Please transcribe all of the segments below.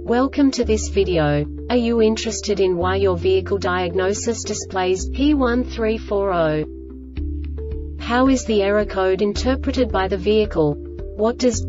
Welcome to this video. Are you interested in why your vehicle diagnosis displays P1340? How is the error code interpreted by the vehicle? What does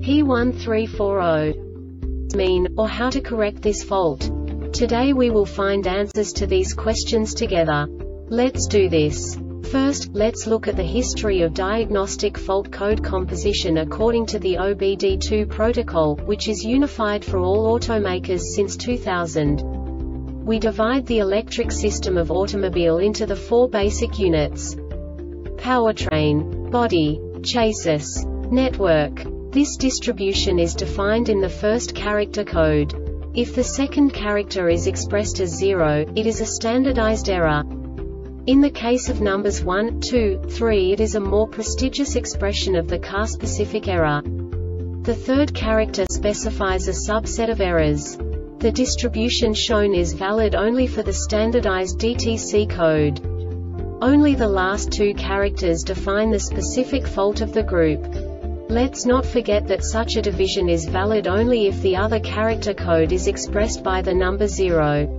P1340 mean, or how to correct this fault? Today we will find answers to these questions together. Let's do this. First, let's look at the history of diagnostic fault code composition according to the OBD2 protocol, which is unified for all automakers since 2000. We divide the electric system of automobile into the four basic units: powertrain, body, chassis, network. This distribution is defined in the first character code. If the second character is expressed as 0, it is a standardized error. In the case of numbers 1, 2, 3, it is a more prestigious expression of the car-specific error. The third character specifies a subset of errors. The distribution shown is valid only for the standardized DTC code. Only the last two characters define the specific fault of the group. Let's not forget that such a division is valid only if the other character code is expressed by the number 0.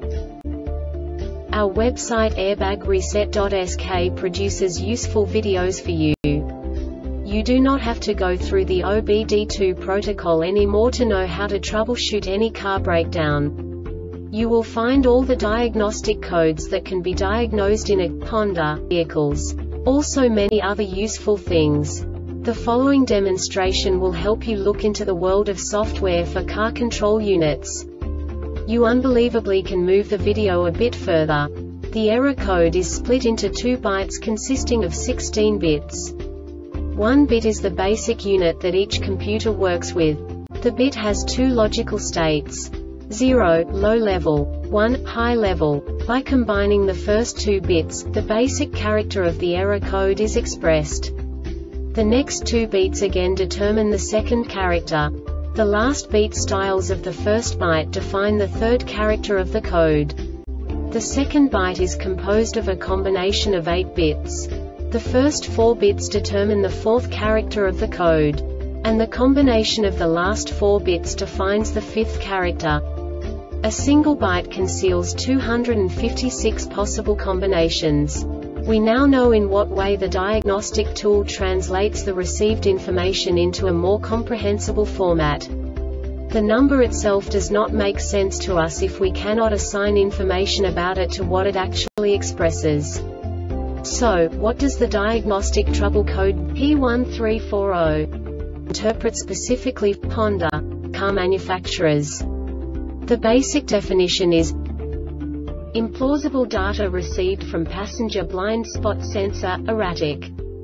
Our website airbagreset.sk produces useful videos for you. You do not have to go through the OBD2 protocol anymore to know how to troubleshoot any car breakdown. You will find all the diagnostic codes that can be diagnosed in a Honda vehicles. Also many other useful things. The following demonstration will help you look into the world of software for car control units. You unbelievably can move the video a bit further. The error code is split into 2 bytes consisting of 16 bits. 1 bit is the basic unit that each computer works with. The bit has 2 logical states: 0, low level, 1, high level. By combining the first 2 bits, the basic character of the error code is expressed. The next 2 beats again determine the second character. The last beat styles of the first byte define the third character of the code. The second byte is composed of a combination of 8 bits. The first 4 bits determine the fourth character of the code. And the combination of the last 4 bits defines the fifth character. A single byte conceals 256 possible combinations. We now know in what way the diagnostic tool translates the received information into a more comprehensible format. The number itself does not make sense to us if we cannot assign information about it to what it actually expresses. So, what does the diagnostic trouble code P1340 interpret specifically for Honda car manufacturers? The basic definition is implausible data received from passenger blind spot sensor, erratic.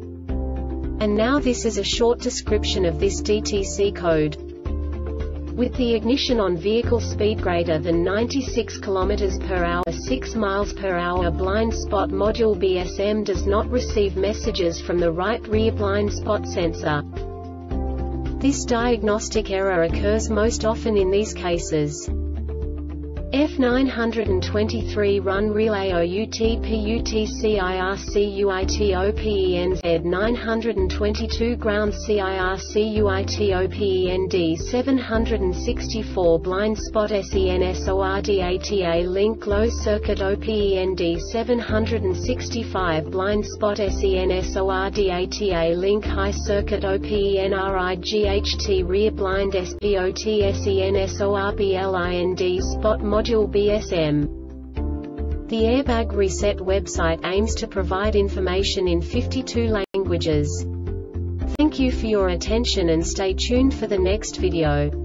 And now this is a short description of this DTC code. With the ignition on, vehicle speed greater than 96 km/h, 6 mph, blind spot module BSM does not receive messages from the right rear blind spot sensor. This diagnostic error occurs most often in these cases: F923 run relay OUT PUT CIRC UIT OPENZ 922 ground CIRC UIT OPEND 764 blind spot SENSORDATA link low circuit OPEND 765 blind spot SENSORDATA link high circuit OPENRIGHT rear blind SPOT SENSORBLIND spot module BSM. The Airbag Reset website aims to provide information in 52 languages. Thank you for your attention and stay tuned for the next video.